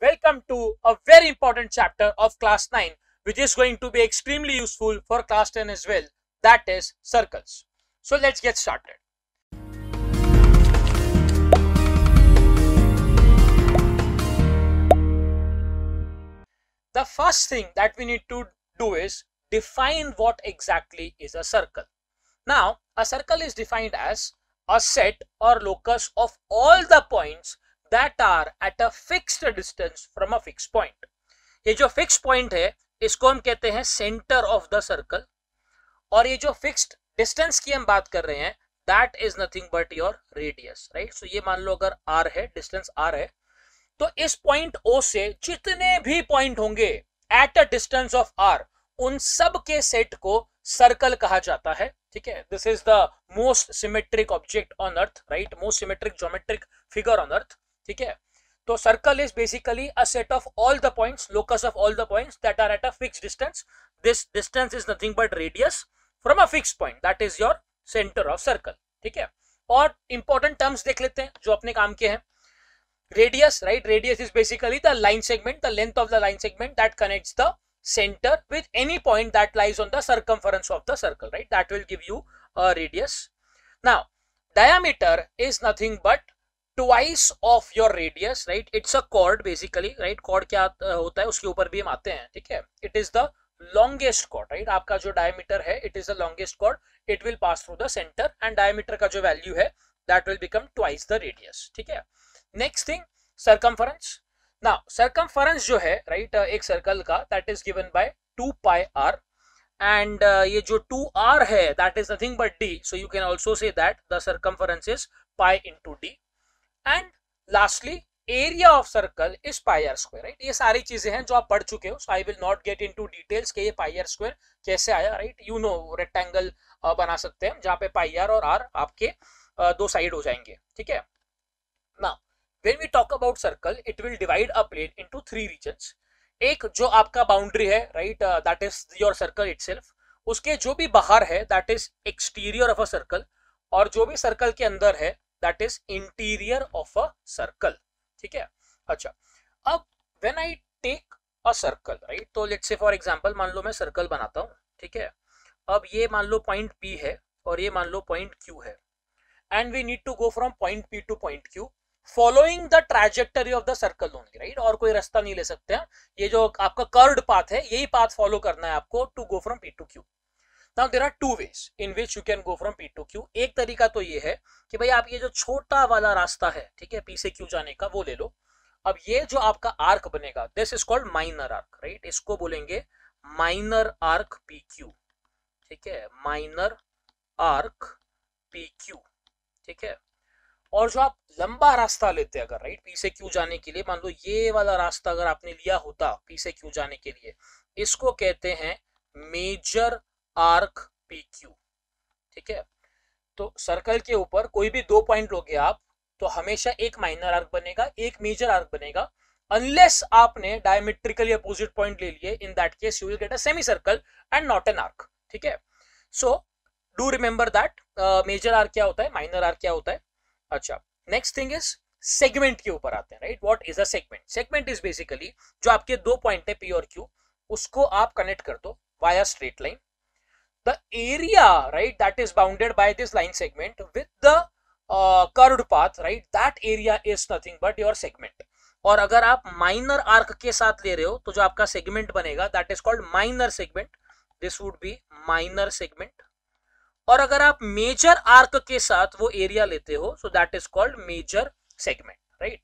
welcome to a very important chapter of class 9, which is going to be extremely useful for class 10 as well. That is circles. So let's get started. The first thing that we need to do is define what exactly is a circle. Now, a circle is defined as a set or locus of all the points that are at a fixed distance from a fixed point. ये जो fixed point है इसको हम कहते हैं center of the circle, और ये जो fixed distance की हम बात कर रहे हैं that is nothing but your radius, right? So ये मान लो अगर r है, distance r है, तो इस पॉइंट O से जितने भी पॉइंट होंगे at a distance of r, उन सब के सेट को सर्कल कहा जाता है. ठीक है, this is the most symmetric object on earth, right? Most symmetric geometric figure on earth. ठीक है, तो circle is basically a set of all the points, locus of all the points that are at a fixed distance. This distance is nothing but radius from a fixed point, that is your centre of circle. ठीक है, और important terms देख लेते हैं जो अपने काम के हैं. Radius, right? Radius is basically the line segment, the length of the line segment that connects the center with any point that lies on the circumference of the circle, right? That will give you a radius. Now, diameter is nothing but twice of your radius, right? It's a chord basically, right? Chord क्या होता है उसके ऊपर भी हम आते हैं. ठीक है, it is the longest chord, right? आपका जो diameter है, it is the longest chord. It will pass through the center and diameter का जो value है, that will become twice the radius. ठीक है. Next thing, circumference. Now circumference जो है, राइट, एक सर्कल का, that is given by 2 pi r, and ये जो 2r है that is nothing but d, so you can also say that the circumference is pi into d. And lastly, area of circle is pi r square, right? ये सारी चीजें हैं जो आप पढ़ चुके हो, so I will not get into details कि ये pi r square कैसे आया, right? You know, rectangle बना सकते हैं जहाँ पे pi r और r आपके दो साइड हो जाएंगे. ठीक है. Now when we talk about circle, it will divide a plane into 3 regions. एक जो आपका बाउंड्री है, right, that is your circle itself. उसके जो भी बाहर है that is exterior of a circle, और जो भी सर्कल के अंदर है that is interior of a circle. ठीक है. अच्छा, अब when I take a circle, right, तो let's say for example मान लो मैं सर्कल बनाता हूँ. ठीक है, अब ये मान लो पॉइंट P है और ये मान लो पॉइंट Q है, and we need to go from point P to point Q following the trajectory of the circle only, right? और कोई रास्ता नहीं ले सकते हैं. ये जो आपका कर्व्ड पाथ है यही पाथ फॉलो करना है आपको to go from P to Q. Now there are 2 ways in which you can go from P to Q. एक तरीका तो ये है कि भाई आप ये जो छोटा वाला रास्ता है, ठीक है, P से Q जाने का, वो ले लो. अब ये जो आपका आर्क बनेगा, this is called minor arc, right? इसको बोलेंगे माइनर आर्क PQ. ठीक है, माइनर आर्क PQ. ठीक है. और जो आप लंबा रास्ता लेते हैं अगर, राइट, P से Q जाने के लिए, मान लो ये वाला रास्ता अगर आपने लिया होता P से Q जाने के लिए, इसको कहते हैं मेजर आर्क PQ. ठीक है, तो सर्कल के ऊपर कोई भी 2 पॉइंट लोगे आप, तो हमेशा एक माइनर आर्क बनेगा, एक मेजर आर्क बनेगा, अनलेस आपने डायमेट्रिकली अपोजिट पॉइंट ले लिए. In that case you will get a semi circle and not an arc. ठीक है, so do remember that major arc क्या होता है, माइनर आर्क क्या होता है. अच्छा, नेक्स्ट थिंग इज सेगमेंट के ऊपर आते हैं, right? What is a segment? Segment is basically जो आपके 2 पॉइंट है P और Q, उसको आप कनेक्ट कर दो via straight line. The area, right, that is bounded by this line segment with the curved path, right, that area is nothing but your segment. और अगर आप माइनर आर्क के साथ ले रहे हो तो जो आपका सेगमेंट बनेगा that is called minor segment. This would be minor segment. और अगर आप मेजर आर्क के साथ वो एरिया लेते हो so that is called major segment, right?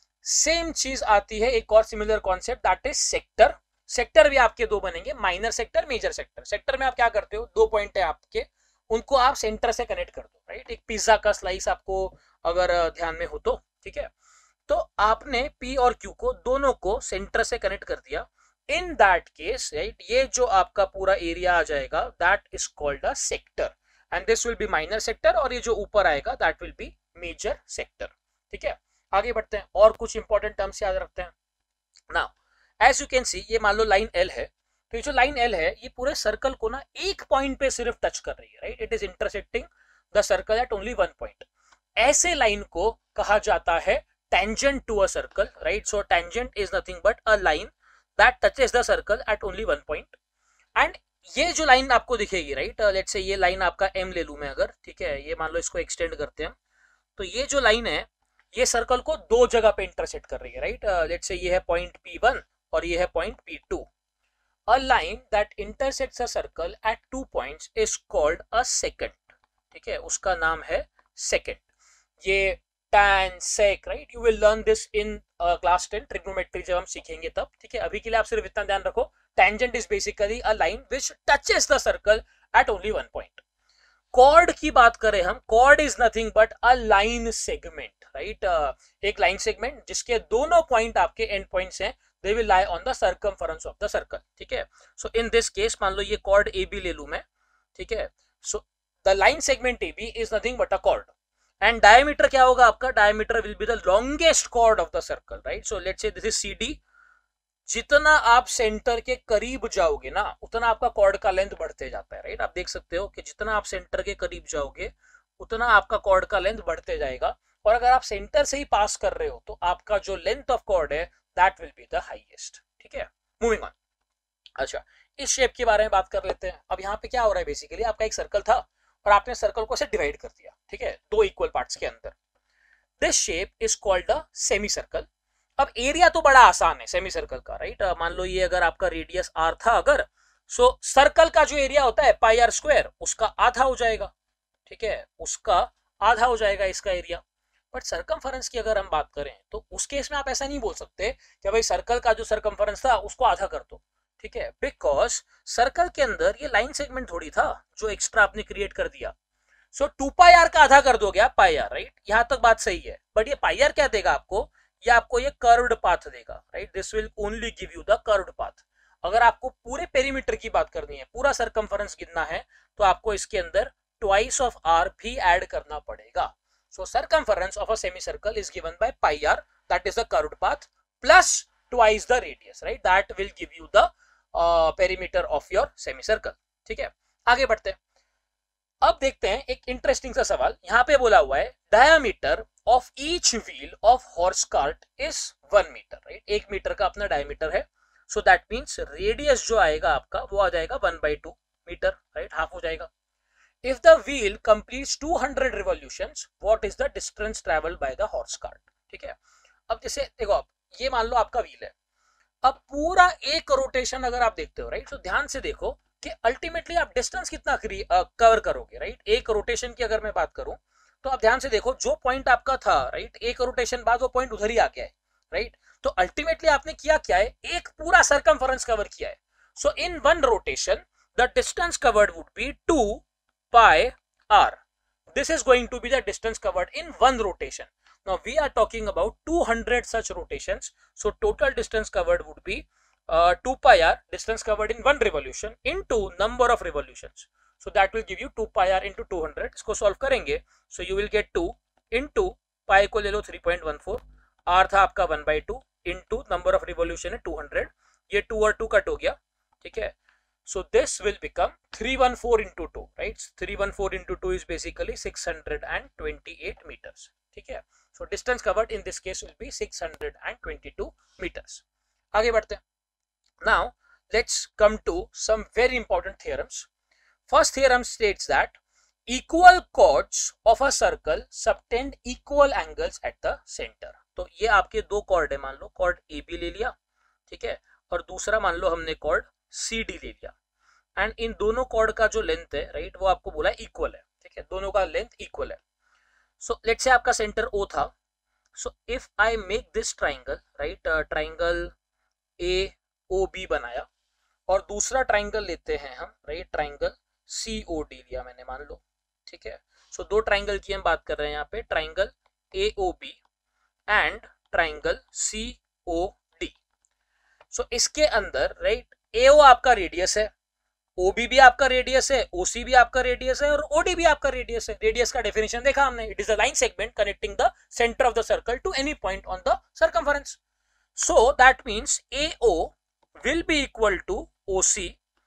Same चीज आती है, एक और similar concept, that is sector. Sector भी आपके 2 बनेंगे, minor sector, major sector. Sector में आप क्या करते हो, 2 पॉइंट है आपके, उनको आप सेंटर से कनेक्ट कर दो, राइट? एक पिज्जा का स्लाइस आपको अगर ध्यान में हो तो, ठीक है, तो आपने P और Q को दोनों को सेंटर से कनेक्ट कर दिया. इन दैट केस, राइट, ये जो आपका पूरा एरिया आ जाएगा that is called a sector, and this will be minor sector, और ये जो ऊपर आएगा that will be major sector. ठीक है, आगे बढ़ते हैं और कुछ इंपॉर्टेंट टर्म्स याद रखते हैं. Now as you can see, ये मान लो लाइन L है, तो ये जो लाइन L है ये पूरे सर्कल को ना एक पॉइंट पे सिर्फ टच कर रही है, right? It is intersecting the circle at only 1 point. ऐसे लाइन को कहा जाता है tangent to a circle, right? So tangent is nothing but a line that touches the circle at only one point. And ये जो line आपको दिखेगी, right, let's से ये लाइन आपका m ले लूं मैं अगर, ठीक है, ये मान लो इसको एक्सटेंड करते हैं, तो ये जो लाइन है ये सर्कल को दो जगह पे इंटरसेक्ट कर रही है, राइट. लेट्स से ये है पॉइंट P1 और ये है point P2. A line that intersects a circle at 2 points is called a secant. ठीक है, उसका नाम है secant. ये tan, sec, right? You will learn this in class 10 trigonometry जब हम सीखेंगे तब, ठीक है. अभी के लिए आप सिर्फ इतना ध्यान रखो, tangent is basically a line which touches the circle at only one point. Chord की बात करें हम, chord is nothing but a line segment, right? एक line segment जिसके दोनों पॉइंट आपके end points हैं, they will lie on the circumference of the circle. ठीक है, so in this case मान लो ये chord AB ले लूं मैं, ठीक है. So the line segment AB is nothing but a chord, and diameter क्या होगा आपका, diameter will be the longest chord of the circle, right? So let's say this is CD. जितना आप सेंटर के करीब जाओगे ना उतना आपका कॉर्ड का लेंथ बढ़ते जाता है, राइट. आप देख सकते हो कि जितना आप सेंटर के करीब जाओगे उतना आपका कॉर्ड का लेंथ बढ़ते जाएगा, और अगर आप सेंटर से ही पास कर रहे हो तो आपका जो लेंथ ऑफ कॉर्ड है that will be the highest. ठीक है, मूविंग ऑन. अच्छा, इस शेप के बारे में बात कर लेते हैं. अब यहाँ पे क्या हो रहा है, बेसिकली आपका एक सर्कल था और आपने सर्कल को ऐसे डिवाइड कर दिया, ठीक है, दो इक्वल पार्ट्स के अंदर. This shape is called a semi circle. अब एरिया तो बड़ा आसान है सेमी सर्कल का, राइट. मान लो ये अगर आपका रेडियस r था अगर, सो सर्कल का जो एरिया होता है पाई r स्क्वायर उसका आधा हो जाएगा, ठीक है, उसका आधा हो जाएगा इसका एरिया. बट सर्कमफरेंस की अगर हम बात करें तो उस केस में आप ऐसा नहीं बोल सकते कि भाई सर्कल का जो सर्कमफरेंस था उसको आधा कर दो, ठीक है, बिकॉज सर्कल के अंदर ये लाइन सेगमेंट थोड़ी था जो एक्स्ट्रा आपने क्रिएट कर दिया. सो 2 पाई r का आधा कर दोगे आप पाई r, राइट. यहां तक बात सही है, बट ये पाई r क्या देगा आपको, ये आपको ये कर्व्ड पाथ देगा, right. This will only give you the curved path. अगर आपको पूरे पेरीमीटर की बात करनी है, पूरा सर्कमफरेंस गिनना है, तो आपको इसके अंदर ट्वाइस ऑफ r भी ऐड करना पड़ेगा. So circumference of a semicircle is given by pi r, that is the curved path, plus twice the radius, right? That will give you the perimeter of your semicircle. ठीक है, आगे बढ़ते हैं. अब देखते हैं एक इंटरेस्टिंग सा सवाल. यहाँ पे बोला हुआ है diameter of each wheel of horse cart is 1 meter, right? 1 metre का अपना diameter है. So that means radius जो आएगा आपका वो आ जाएगा 1/2 मीटर, right? हाफ हो जाएगा. If the wheel completes 200 revolutions, what is the distance traveled by the horse cart? ठीक है, अब जैसे देखो आप ये मान लो आपका व्हील है, अब पूरा एक रोटेशन अगर आप देखते हो, राइट, तो ध्यान से देखो कि अल्टीमेटली आप डिस्टेंस कितना कवर करोगे, राइट. एक रोटेशन की अगर मैं बात करूं तो आप ध्यान से देखो जो पॉइंट आपका था, राइट, एक रोटेशन बाद वो पॉइंट उधर ही आ गया है, राइट. तो अल्टीमेटली आपने किया क्या है, एक पूरा सर्कमफरेंस कवर किया है. So in one rotation the distance covered would be 2 pi r. This is going to be the distance covered in one rotation. Now we are talking about 200 such rotations, so total distance covered would be 2 pi r, distance covered in one revolution, into number of revolutions. So that will give you 2 pi r into 200. इसको solve करेंगे, so you will get 2 into pi को ले लो 3.14, r था आपका 1/2 into number of revolution है 200. ये 2 और 2 cut हो गया, ठीक है. So this will become 314 into 2, right? 314 into 2 is basically 628 meters. ठीक है, so distance covered in this case will be 622 meters. आगे बढ़ते हैं. Now let's come to some very important theorems. First theorem states that equal chords of a circle subtend equal angles at the center. तो ये आपके दो chord है, मान लो chord AB ले लिया, ठीक है, और दूसरा मान लो हमने chord CD ले लिया, एंड इन दोनों कॉर्ड का जो लेंथ है, राइट, वो आपको बोला इक्वल है, ठीक है, दोनों का लेंथ इक्वल है. सो लेट्स से आपका सेंटर O था. So if I make this triangle, right, triangle AOB बनाया, और दूसरा ट्राइंगल लेते हैं हम, राइट, ट्राइंगल COD लिया मैंने मान लो, ठीक है. सो दो ट्राइंगल की हम बात कर रहे हैं यहाँ पे, triangle AOB and triangle COD. So इसके अंदर, राइट, AO आपका रेडियस है, OB भी आपका रेडियस है, OC भी आपका रेडियस है, और OD भी आपका रेडियस है. रेडियस का डेफिनेशन देखा हमने, it is a line segment connecting the centre of the circle to any point on the circumference. So that means AO will be equal to OC,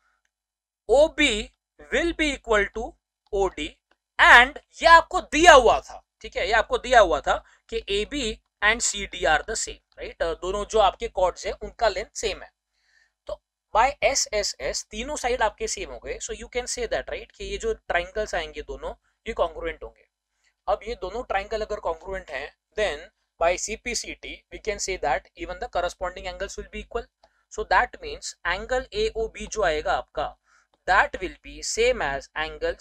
OB will be equal to OD, and ये आपको दिया हुआ था, ठीक है, ये आपको दिया हुआ था कि AB and C D are the same, right. दोनों जो आपके कॉर्ड्स है उनका लेंथ सेम है। तो बाय एस एस एस तीनों साइड आपके सेम हो गए, so you can say that, right, कि ये जो ट्राइंगल्स आएंगे दोनों ये कॉन्ग्रुएंट होंगे। अब ये दोनों ट्राइंगल अगर कॉन्ग्रुएंट हैं, then by CPCT we can say that even the corresponding angles will be equal. So that means angle AOB जो आएगा आपका, that will be same as angle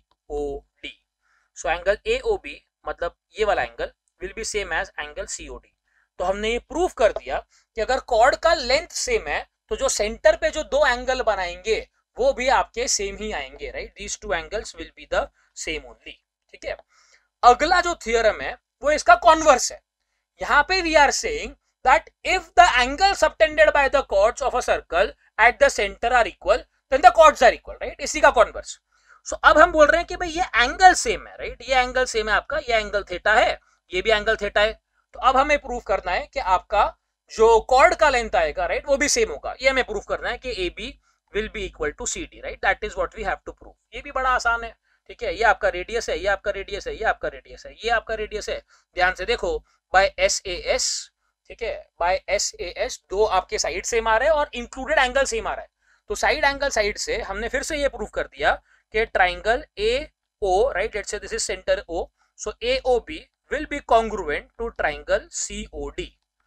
COD. So angle AOB मतलब ये वाला angle will be same as angle COD. तो हमने ये prove कर दिया कि अगर कॉर्ड का लेंथ सेम है तो जो सेंटर पे जो दो एंगल बनाएंगे वो भी आपके सेम ही आएंगे, right. These two angles will be the same only, ठीक है। अगला जो थ्योरम है वो इसका कॉन्वर्स है। यहाँ पे we are saying that if the angle subtended by the chords of a circle at the centre are equal then the chords are equal, right. इसी का कॉन्वर्स। सो अब हम बोल रहे हैं कि भाई ये एंगल सेम है, राइट। ये एंगल सेम है आपका, ये एंगल थीटा है, ये भी एंगल थीटा है। तो अब हमें प्रूव करना है कि आपका जो कॉर्ड का लेंथ आएगा, राइट, वो भी सेम होगा। ये हमें प्रूव करना है कि A B will be equal to C D, right. That is what we have to prove. ये भी बड़ा आसान है, ठीक है। ये आपका रेडियस है, ये आपका रेडियस है, ये आपका रेडियस है, ये आपका रेडियस है। ध्यान से देखो, बाय SAS, ठीक है, बाय SAS दो आपके साइड सेम आ रहे हैं और इंक्लूडेड एंगल सेम आ रहा है। तो साइड एंगल साइड से हमने फिर से ये प्रूव कर दिया कि triangle AO, right, let's say this is centre O, so AOB will be congruent to triangle COD,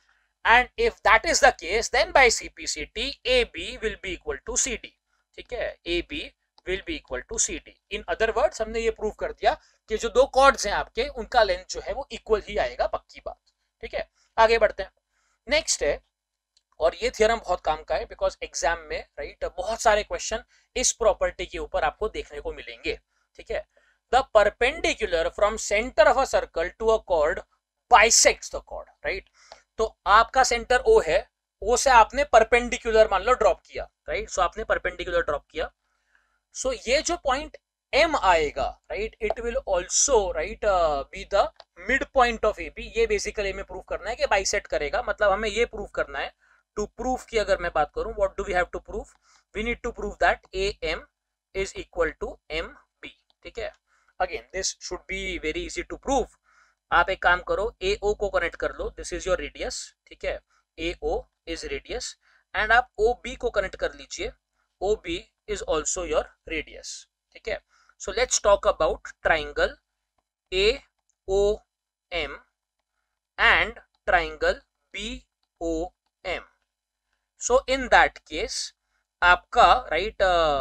and if that is the case then by CPCT AB will be equal to CD, ठीक है। AB will be equal to CD. in other words हमने ये prove कर दिया कि जो दो chords हैं आपके उनका लेंथ जो है वो इक्वल ही आएगा, पक्की बात, ठीक है। आगे बढ़ते हैं। नेक्स्ट है, और ये थ्योरम बहुत काम का है बिकॉज एग्जाम में, राइट, बहुत सारे क्वेश्चन इस प्रॉपर्टी के ऊपर आपको देखने को मिलेंगे, ठीक है। The perpendicular from center of a circle to a chord bisects the chord, right? तो आपका सेंटर O है, O से आपने परपेंडिकुलर मान लो ड्रॉप किया, राइट। सो आपने परपेंडिकुलर ड्रॉप किया, सो ये जो पॉइंट M आएगा, right, it will also, right, be the mid point of AB। ये बेसिकली हमें प्रूव करना है कि बाइसेक्ट करेगा, मतलब हमें ये प्रूव करना है। टू प्रूव की अगर मैं बात करूं, what do we have to prove? We need to prove that AM is equal to MB, ठीक है। Again this should be very easy to prove. आप एक काम करो, AO को कनेक्ट कर लो, दिस इज योर रेडियस, ठीक है। AO इज रेडियस, एंड आप OB को कनेक्ट कर लीजिए, OB is also your radius, ठीक है। So let's talk about triangle AOM and triangle BOM। So in that case आपका, राइट,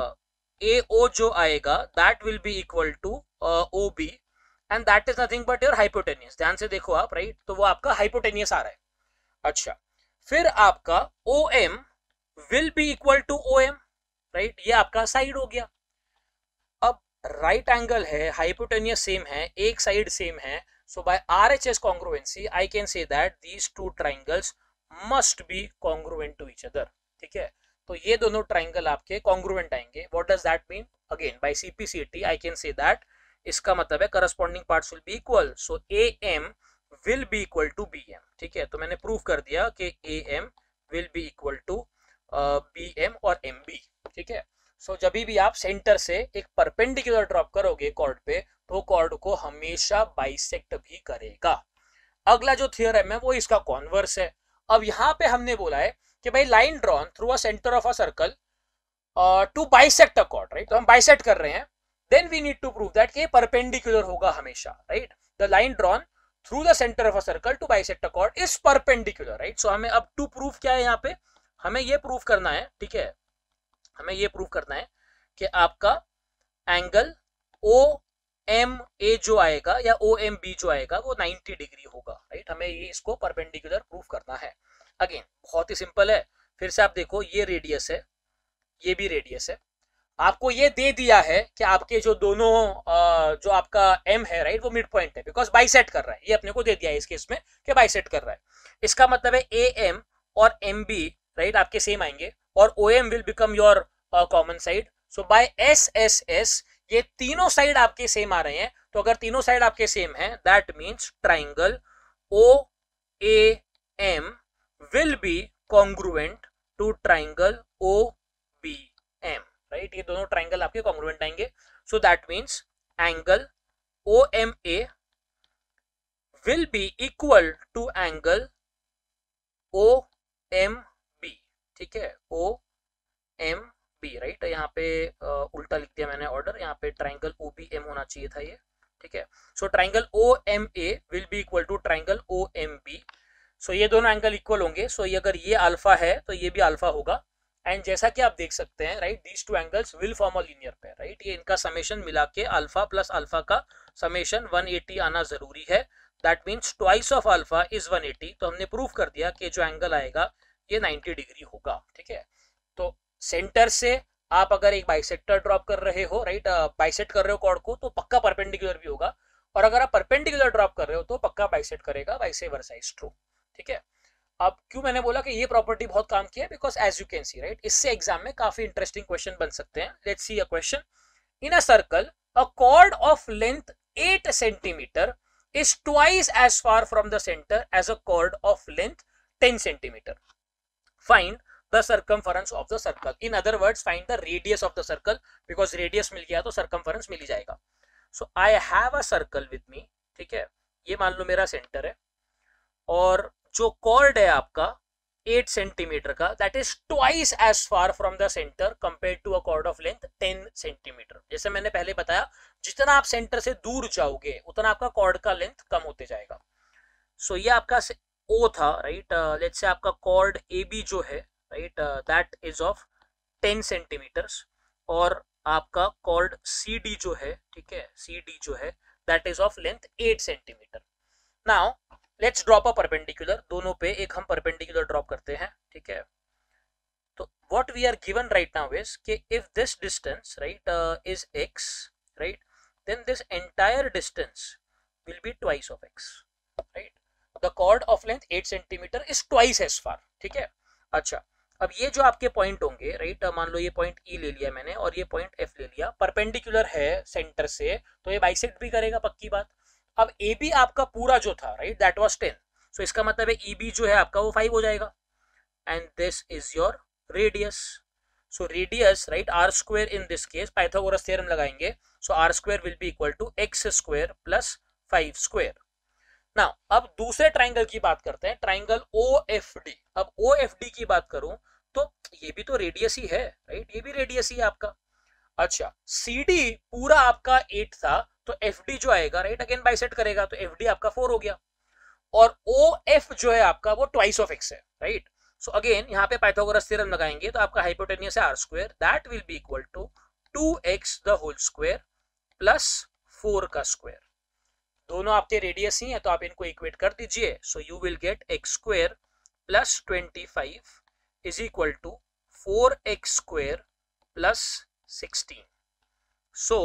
AO जो आएगा that will be equal to OB and that is nothing but your hypotenuse. ध्यान से देखो आप, right, तो वो आपका हाइपोटेनियस आ रहा है। अच्छा, फिर आपका OM will be equal to OM, right, ये आपका साइड हो गया। अब राइट एंगल है, हाइपोटेनियस सेम है, एक साइड सेम है, so by RHS congruency I can say that these two triangles must be congruent to each other, ठीक है। तो ये दोनों ट्राइंगल आपके कॉन्ग्रुएंट आएंगे। What does that mean? Again by CPCT I can say that इसका मतलब है corresponding parts will be equal, so AM will be equal to BM, ठीक है। तो मैंने प्रूव कर दिया कि AM will be equal to BM और MB, ठीक है। सो जब भी आप सेंटर से एक परपेंडिकुलर ड्रॉप करोगे कॉर्ड पे, तो कॉर्ड को हमेशा बाइसेक्ट भी करेगा। अगला जो थ्योरम है वो इसका कॉन्वर्स है। अब यहाँ पे हमने बोला है कि भाई line drawn through a centre of a circle to bisect a chord, right. तो हम बाइसेक्ट कर रहे हैं, then we need to prove that कि परपेंडिकुलर होगा हमेशा, right. The line drawn through the centre of a circle to bisect a chord is perpendicular, right. So हमें अब टू प्रूव क्या है यहाँ पे, हमें ये प्रूव करना है, ठीक है, हमें ये प्रूव करना है कि आपका एंगल OMA जो आएगा या OMB जो आएगा वो 90 डिग्री होगा, राइट। हमें ये इसको परपेंडिकुलर प्रूव करना है। अगेन बहुत ही सिंपल है, फिर से आप देखो, ये रेडियस है, ये भी रेडियस है। आपको ये दे दिया है कि आपके जो दोनों जो आपका M है, राइट, वो मिड पॉइंट है बिकॉज बाइसेट कर रहा है। ये अपने को दे दिया है इस केस में कि बाइसेट कर रहा है। इसका मतलब है AM और MB, राइट, आपके सेम आएंगे और OM will become your common side. So by SSS ये तीनों साइड आपके सेम आ रहे हैं। तो अगर तीनों साइड आपके सेम है that means triangle OAM will be congruent to triangle OBM, right. ये दोनों ट्राइंगल आपके कॉन्ग्रुएंट आएंगे। So that means angle OMA will be equal to angle OMB, ठीक है, OMB, राइट। यहाँ पे उल्टा लिख दिया मैंने ऑर्डर, यहाँ पे ट्राइंगल OBM होना चाहिए था ये, ठीक है। So triangle OMA will be equal to triangle OMB। So ये दोनों एंगल इक्वल होंगे। सो ये अगर ये अल्फा है तो ये भी अल्फा होगा। एंड जैसा कि आप देख सकते हैं, right, these two angles will form a linear pair, right. ये इनका समेशन मिला के अल्फा प्लस अल्फा का समेशन 180 आना जरूरी है। That means twice of alpha is 180। तो हमने प्रूव कर दिया कि जो एंगल आएगा ये 90 डिग्री होगा, ठीक है। तो सेंटर से आप अगर एक बाइसेक्टर ड्रॉप कर रहे हो, राइट, बाइसेक्ट कर रहे हो कॉर्ड को, तो पक्का परपेंडिकुलर भी होगा। और अगर आप परपेंडिकुलर ड्रॉप कर रहे हो तो पक्का बाइसेक्ट करेगा, वाइस वर्सा इज ट्रू, ठीक है। अब क्यों मैंने बोला कि ये प्रॉपर्टी बहुत काम की है, because as you can see, right, इससे एग्जाम में काफी इंटरेस्टिंग क्वेश्चन बन सकते हैं। Let's see a question. In a circle a chord of length 8 centimetre is twice as far from the center as a chord of length 10 centimeter. Find the circumference of the circle. In other words, find the radius of the circle, because radius मिल गया तो circumference मिल ही जाएगा. So I have a circle with me, ठीक है, ये मान लो मेरा centre है, और जो कॉर्ड है आपका 8 सेंटीमीटर का, that is twice as far from the centre compare to a chord of length 10 centimetre. जैसे मैंने पहले बताया, जितना आप सेंटर से दूर जाओगे उतना आपका कॉर्ड का लेंथ कम होते जाएगा। सो ये आपका O था, राइट। लेट्स से आपका कॉर्ड AB जो है, right, that is of 10 centimetres, और आपका कॉर्ड CD जो है, ठीक है, CD जो है that is of length 8 centimetre. Now let's drop a perpendicular. दोनों पे एक हम परपेंडिकुलर ड्रॉप करते हैं, ठीक है। तो what we are given right now is कि if this distance, right, is x, right, then this entire distance will be twice of x, right. The chord of length 8 centimetre is twice as far, ठीक है। अच्छा, अब ये जो आपके point होंगे, right, मान लो ये पॉइंट E ले लिया मैंने और ये पॉइंट F ले लिया, परपेंडिकुलर है सेंटर से, तो ये बाइसेक्ट भी करेगा, पक्की बात। अब AB आपका पूरा जो था, राइट, दैट वाज 10, सो इसका मतलब है EB जो है आपका वो 5 हो जाएगा, and this is your radius. So radius, right, r square in this case, Pythagoras theorem लगाएंगे, so r square will be equal to x square plus 5 square. Now अब दूसरे ट्राइंगल की बात करते हैं, ट्राइंगल OFD। अब OFD की बात करूं तो ये भी तो रेडियस ही है, राइट, ये भी रेडियस ही है आपका। अच्छा, CD पूरा आपका 8 था, तो FD जो आएगा, राइट, अगेन बाइसेक्ट करेगा, तो FD आपका 4 हो गया, और OF जो है आपका वो ट्वाइस ऑफ x है, राइट। सो अगेन यहाँ पे पाइथागोरस थ्योरम लगाएंगे, तो आपका हाइपोटेन्यूस है r square, that will be equal to 2x the whole square plus 4 का स्क्वायर। दोनों आपके रेडियस ही है, तो आप इनको इक्वेट कर दीजिए। So you will get x square plus 25 is equal to 4x square plus 16. So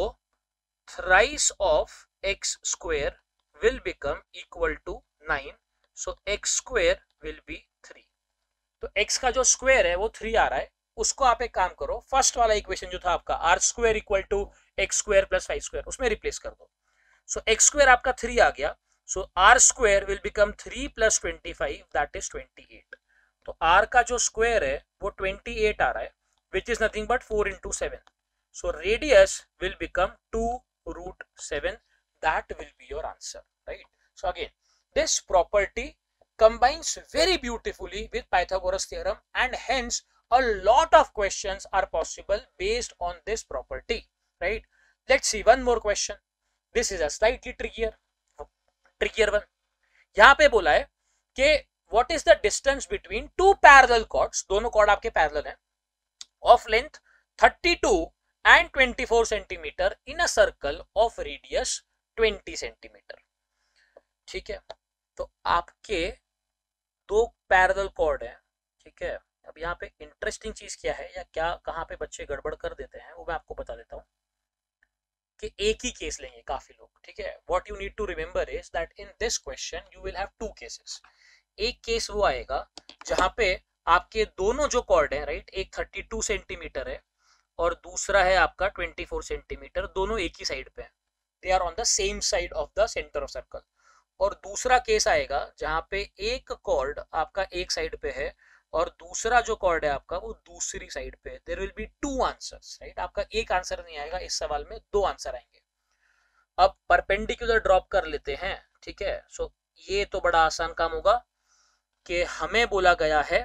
thrice of x square will become equal to 9. So x square will be 3. तो x का जो स्क्वायर है वो 3 आ रहा है, उसको आप एक काम करो, फर्स्ट वाला इक्वेशन जो था आपका r square equal to x square plus 5 square, उसमें रिप्लेस कर दो। सो एक्स स्क्वायर आपका 3 आ गया, so r square will become 3 plus 25, that is 28। तो आर का जो स्क्वायर है वो 28 आ रहा है, which is nothing but 4 into 7. So radius will become 2 root 7. That will be your answer, right? So again, this property combines very beautifully with Pythagoras theorem, and hence a lot of questions are possible based on this property, right? Let's see one more question. This is a slightly trickier one. यहाँ पे बोला है कि what is the distance between two parallel chords, दोनों chord आपके parallel हैं, of length 32 and 24 centimeter in a circle of radius 20 centimeter. ठीक है, तो आपके दो पैरेलल कॉर्ड है, ठीक है। अब यहाँ पे इंटरेस्टिंग चीज क्या है, या क्या कहाँ पे बच्चे गड़बड़ कर देते हैं, वो मैं आपको बता देता हूँ कि एक ही केस लेंगे काफी लोग, ठीक है। What you need to remember is that in this question you will have two cases. एक केस वो आएगा जहां पे आपके दोनों जो कॉर्ड है, राइट, एक 32 सेंटीमीटर है और दूसरा है आपका 24 सेंटीमीटर, दोनों एक ही साइड पे हैं, they are on the same side of the centre of circle. और दूसरा केस आएगा जहां पे एक कॉर्ड आपका एक साइड पे है और दूसरा जो कॉर्ड है आपका वो दूसरी साइड पे है, there will be two answers, right. आपका एक आंसर नहीं आएगा, इस सवाल में दो आंसर आएंगे। अब परपेंडिकुलर ड्रॉप कर लेते हैं, ठीक है। सो ये तो बड़ा आसान काम होगा कि हमें बोला गया है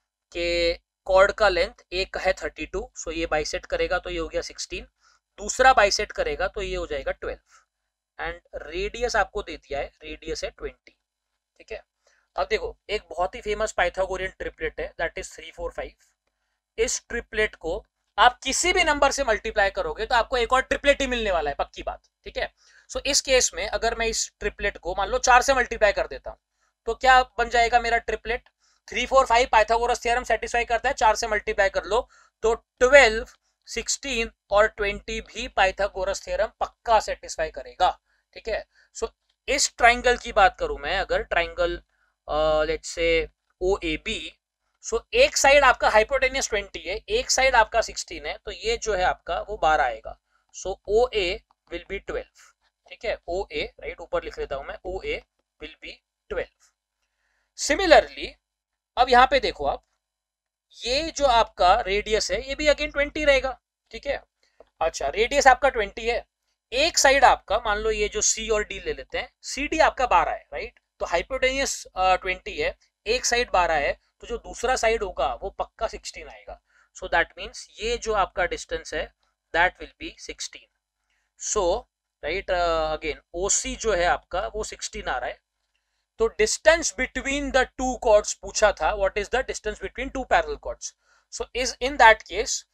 कि कॉर्ड का लेंथ एक है 32, सो ये बाइसेट करेगा तो ये हो गया 16, दूसरा बाइसेट करेगा तो ये हो जाएगा 12, एंड रेडियस आपको दे दिया है, रेडियस है 20, ठीक है। अब देखो एक बहुत ही फेमस पाइथागोरियन ट्रिपलेट है, दैट इज 3 4 5। इस ट्रिपलेट को आप किसी भी नंबर से मल्टीप्लाई करोगे तो आपको एक और ट्रिपलेट ही मिलने वाला है, पक्की बात, ठीक है। सो इस केस में अगर मैं इस ट्रिपलेट को मान लो 4 से मल्टीप्लाई कर देता हूं तो क्या बन जाएगा मेरा ट्रिपलेट? 3 4 5 पाइथागोरस थ्योरम सेटिस्फाई करता है, 4 से मल्टीप्लाई कर लो तो 12 16 और 20 भी पाइथागोरस थ्योरम पक्का सेटिस्फाई करेगा, ठीक है। सो इस ट्राइंगल की बात करूं मैं, अगर triangle let's say OAB, so एक साइड आपका हाइपोटेनियस 20 है, एक साइड आपका 16 है, तो ये जो है आपका वो 12 आएगा। सो OA विल बी 12, ठीक है। OA राइट, ऊपर लिख लेता हूं मैं, OA विल बी 12। सिमिलरली अब यहां पे देखो आप, ये जो आपका रेडियस है ये भी अगेन 20 रहेगा, ठीक है। अच्छा रेडियस आपका 20 है, एक साइड आपका मान लो ये जो C और D ले लेते हैं, CD आपका 12 है राइट, तो हाइपोटेनियस 20 है, एक साइड 12 है, तो जो दूसरा साइड होगा वो पक्का 16 आएगा। सो दैट मीन्स ये जो आपका डिस्टेंस है that will be 16। So right again OC जो है आपका वो 16 आ रहा है, तो distance between the two chords पूछा था, what is the distance between two parallel chords. So is in that case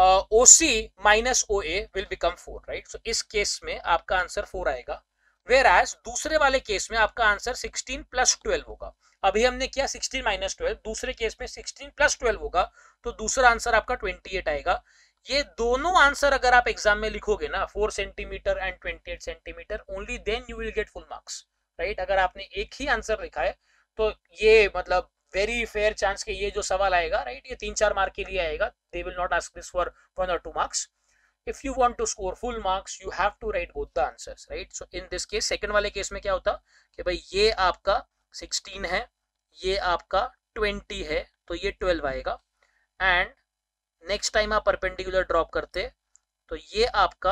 OC minus OA will become 4 right. So इस केस में आपका आंसर 4 आएगा, whereas दूसरे वाले केस में आपका आंसर 16 प्लस 12 होगा। अभी हमने किया 16 माइनस 12, दूसरे केस में 16 प्लस 12 होगा, तो दूसरा आंसर आपका 28 आएगा। ये दोनों आंसर अगर आप एग्जाम में लिखोगे ना 4 centimetre and 28 centimetre, only then you will get full marks right. अगर आपने एक ही आंसर लिखा है तो ये मतलब वेरी फेयर चांस कि ये जो सवाल आएगा राइट, ये 3-4 मार्क के लिए आएगा, they will not ask this for 1 or 2 marks. if you want to score full marks you have to write both the answers right। so in this case second वाले केस में क्या होता कि भाई ये आपका 16 है, ये आपका 20 है, तो ये 12 आएगा, एंड नेक्स्ट टाइम आप परपेंडिकुलर ड्रॉप करते तो ये आपका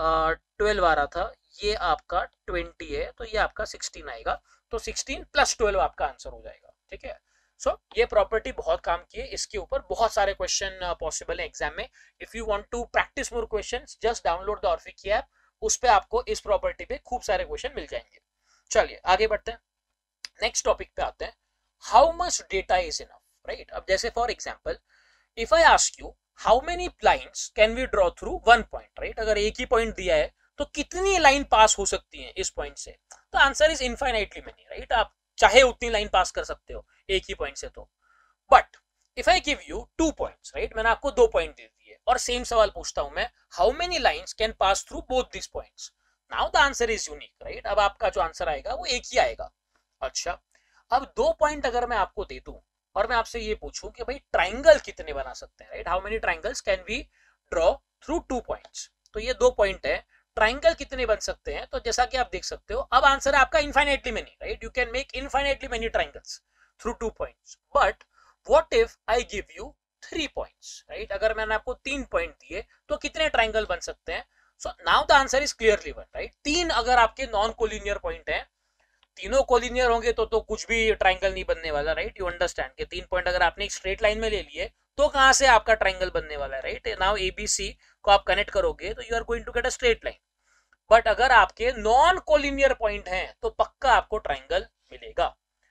12 आ रहा था, ये आपका 20 है, तो ये आपका 16 आएगा, तो 16 प्लस 12 आपका आंसर हो जाएगा, ठीक है। सो ये प्रॉपर्टी बहुत काम की है, इसके ऊपर बहुत सारे क्वेश्चन पॉसिबल है एग्जाम में। If you want to practise more questions just download the Orfiki app, उस पे आपको इस प्रॉपर्टी पे खूब सारे क्वेश्चन मिल जाएंगे। चलिए आगे बढ़ते हैं, नेक्स्ट टॉपिक पे आते हैं, how much data is enough right. अब जैसे for example if I ask you how many lines can we draw through one point right, अगर एक ही पॉइंट दिया है तो कितनी लाइन पास हो सकती है इस पॉइंट से, तो answer is infinitely many right, आप चाहे उतनी लाइन पास कर सकते हो एक ही पॉइंट से। तो but if I give you 2 points right, मैंने आपको 2 पॉइंट दे दिए और सेम सवाल पूछता हूं मैं, how many lines can pass through both this points, now the answer is unique right. अब आपका जो आंसर आएगा वो एक ही आएगा। अच्छा अब 2 पॉइंट अगर मैं आपको दे दूं और मैं आपसे ये पूछूं कि भाई ट्राइंगल कितने बना सकते हैं right, how many triangles can we draw through 2 points, तो ये 2 पॉइंट है, ट्राइंगल कितने बन सकते हैं, तो जैसा कि आप देख सकते हो अब आंसर है आपका infinitely many right, you can make infinitely many triangles through 2 points. But what if I give you 3 points right, अगर मैंने आपको 3 पॉइंट दिए तो कितने ट्राइंगल बन सकते हैं। So now the answer is clearly 1 right. 3 अगर आपके नॉन कोलिनियर पॉइंट हैं, तीनों कोलिनियर होंगे तो कुछ भी ट्राइंगल नहीं बनने वाला राइट, यू अंडरस्टैंड कि 3 पॉइंट अगर आपने एक स्ट्रेट लाइन में ले लिए तो कहां से आपका ट्राइंगल बनने वाला है राइट। नाउ ABC को आप कनेक्ट करोगे तो you are going to get a straight line, but अगर आपके नॉन कोलिनियर पॉइंट हैं तो पक्का आपको ट्राइंगल मिलेगा।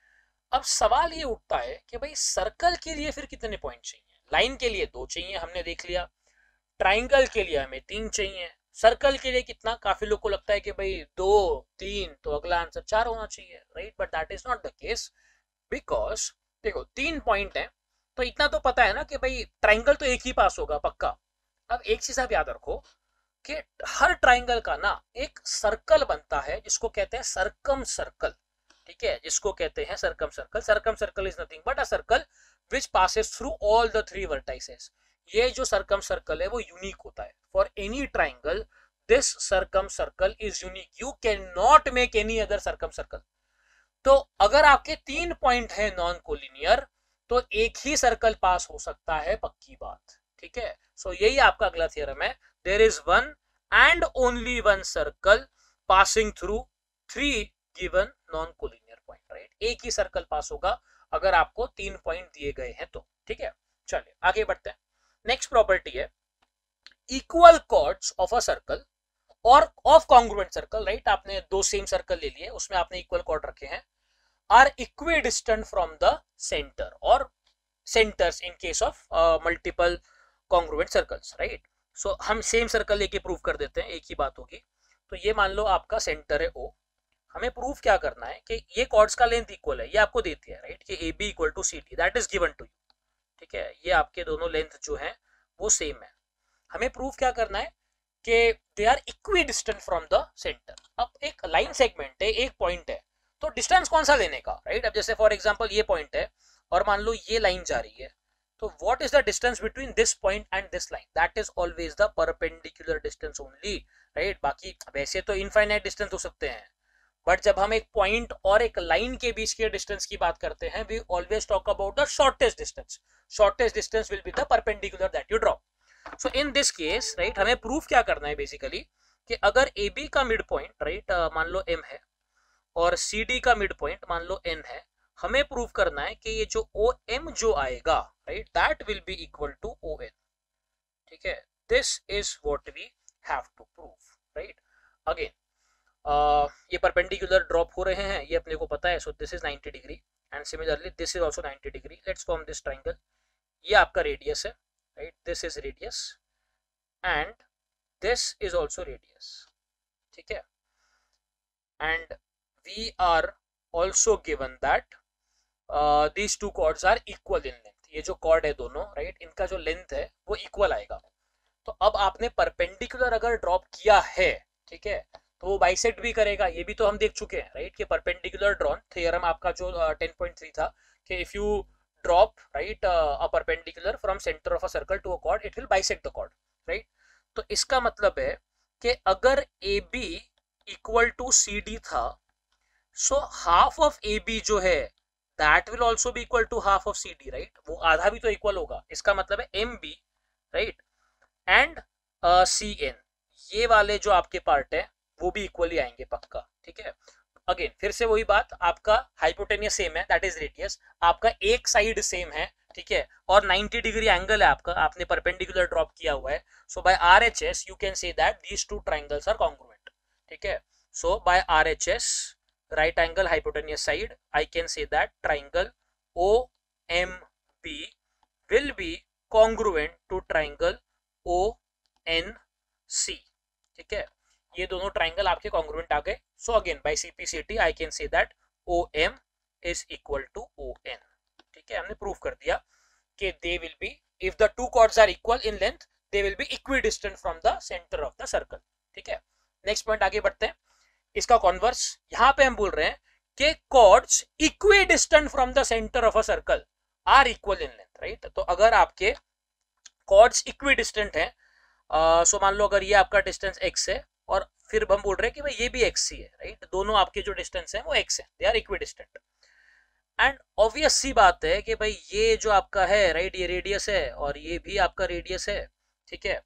अब सवाल ये उठता है कि भाई सर्कल के लिए फिर कितने पॉइंट चाहिए, लाइन के लिए 2 चाहिए हमने देख लिया, ट्राइंगल के लिए हमें 3 चाहिए, सर्कल के लिए कितना, काफी लोग को लगता है कि भाई 2 3 तो अगला आंसर 4 होना चाहिए right, but that is not the case, because देखो 3 पॉइंट है तो इतना तो पता है ना कि भाई ट्राइंगल तो एक ही पास होगा पक्का। अब एक चीज आप याद रखो कि हर ट्राइंगल का ना एक सर्कल बनता है जिसको कहते हैं सर्कम सर्कल, ठीक है, जिसको कहते हैं circumcircle. Circumcircle is nothing but a circle which passes through all the 3 vertices. ये जो सर्कम सर्कल है वो यूनिक होता है, for any triangle this circumcircle is unique, you can not make any other circumcircle. तो अगर आपके 3 point है नॉन कोलिनियर तो एक ही सर्कल पास हो सकता है, पक्की बात, ठीक है। सो यही आपका अगला थ्योरम है, there is one and only one circle passing through 3 given non-collinear point, right. एक ही सर्कल पास होगा अगर आपको 3 पॉइंट दिए गए हैं तो, ठीक है। चलिए आगे बढ़ते हैं। नेक्स्ट प्रॉपर्टी है equal chords of a circle और ऑफ कॉन्ग्रुएंट सर्कल, राइट। आपने दो सेम सर्कल ले लिए, उसमें आपने इक्वल कॉर्ड रखे हैं, are equidistant from the centre और centres in case of multiple congruent circles, right. So हम सेम सर्कल लेके प्रूव कर देते हैं, एक ही बात होगी। तो ये मान लो आपका सेंटर है O, हमें प्रूफ क्या करना है कि ये कॉर्ड्स का लेंथ इक्वल है, ये आपको देती है, राइट, कि AB equal to CD, that is given to you, ठीक है। ये आपके दोनों लेंथ जो है वो सेम है। हमें प्रूफ क्या करना है कि they are equidistant from the centre. अब एक लाइन सेगमेंट है, एक पॉइंट है, तो डिस्टेंस कौन सा लेने का, राइट। अब जैसे फॉर एग्जांपल ये पॉइंट है और मान लो ये लाइन जा रही है, तो what is the distance between this point and this line, that is always the perpendicular distance only, right. बाकी वैसे तो इनफाइनाइट डिस्टेंस हो सकते हैं, बट जब हम एक पॉइंट और एक लाइन के बीच के डिस्टेंस की बात करते हैं, we always talk about the shortest distance. Shortest distance will be the perpendicular that you draw. So in this case, right, हमें प्रूफ क्या करना है बेसिकली कि अगर AB का मिड पॉइंट, राइट, मान लो M है और CD का मिड पॉइंट मान लो N है, हमें प्रूव करना है कि ये जो OM जो आएगा, right, that will be equal to ON, ठीक है। This is what we have to prove, right. Again ये परपेंडिकुलर ड्रॉप हो रहे हैं, ये अपने को पता है, so this is 90 degree and similarly this is also 90 degree. Let's form this triangle. ये आपका रेडियस है, right, this is radius and this is also radius, ठीक है। And we are also given that these two chords are equal in length। ये जो cord है दोनों, right, इनका जो लेंथ है वो इक्वल आएगा। तो अब आपने परपेंडिकुलर अगर ड्रॉप किया है, ठीक है, तो वो बाइसेक्ट भी करेगा, ये भी तो हम देख चुके हैं, राइट, कि परपेंडिकुलर ड्रॉन थ्योरम आपका जो 10.3 था कि if you drop, right, a perpendicular from centre of a circle to a chord, it will bisect the chord, right. तो इसका मतलब है कि अगर AB इक्वल टू CD था, सो हाफ ऑफ AB जो है that will also be equal to half of CD, right, वो आधा भी तो इक्वल होगा। इसका मतलब है MB, right, and CN, ये वाले जो आपके पार्ट है वो भी इक्वली आएंगे पक्का, ठीक है। अगेन फिर से वही बात, आपका हाइपोटेनियस सेम है, दैट इज रेडियस, आपका एक साइड सेम है, ठीक है, और 90 डिग्री एंगल है आपका, आपने परपेंडिकुलर ड्रॉप किया हुआ है। So by RHS you can say that these two triangles are congruent, ठीक है। So by RHS, right angle hypotenuse side, I can say that triangle OMB will be congruent to triangle ONC, ठीक है। ये दोनों triangle आपके congruent आ गए। So again by CPCT I can say that OM is equal to ON, ठीक है। हमने प्रूव कर दिया कि they will be, if the two chords are equal in length, they will be equidistant from the center of the circle, ठीक है। Next point आगे बढ़ते हैं। इसका कॉन्वर्स यहां पे हम बोल रहे हैं कि chords equidistant from the centre of a circle are equal in length, right. तो अगर आपके कॉर्ड्स इक्विडिस्टेंट हैं, सो मान लो अगर ये आपका डिस्टेंस x है और फिर हम बोल रहे हैं कि भाई ये भी x ही है, राइट, दोनों आपके जो डिस्टेंस है वो x है, they are equidistant. And obvious सी बात है कि भाई ये जो आपका है, राइट, ये रेडियस है और ये भी आपका रेडियस है, ठीक है।